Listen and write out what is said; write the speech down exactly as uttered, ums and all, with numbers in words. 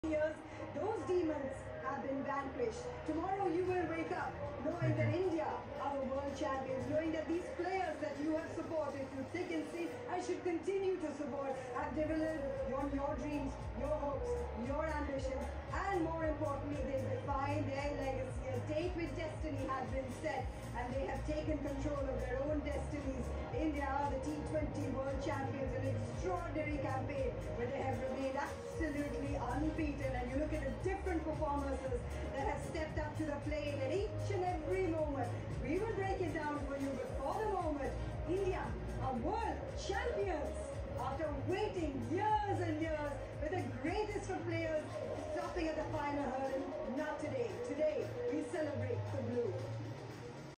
years, those demons have been vanquished. Tomorrow you will wake up knowing that India are the world champions, knowing that these players that you have supported through thick and thin and should continue to support have developed on your dreams, your hopes, your ambitions, and more importantly, they define their legacy. A date with destiny has been set and they have taken control of their own destinies. India are the T twenty world champions, an extraordinary campaign where they have remained absolutely undefeated, and you look at the different performances that have stepped up to the plate at each and every moment. We will break it down for you, but for the moment, India are world champions after waiting years and years with the greatest of players stopping at the final hurdle. Not today. Today, we celebrate the blue.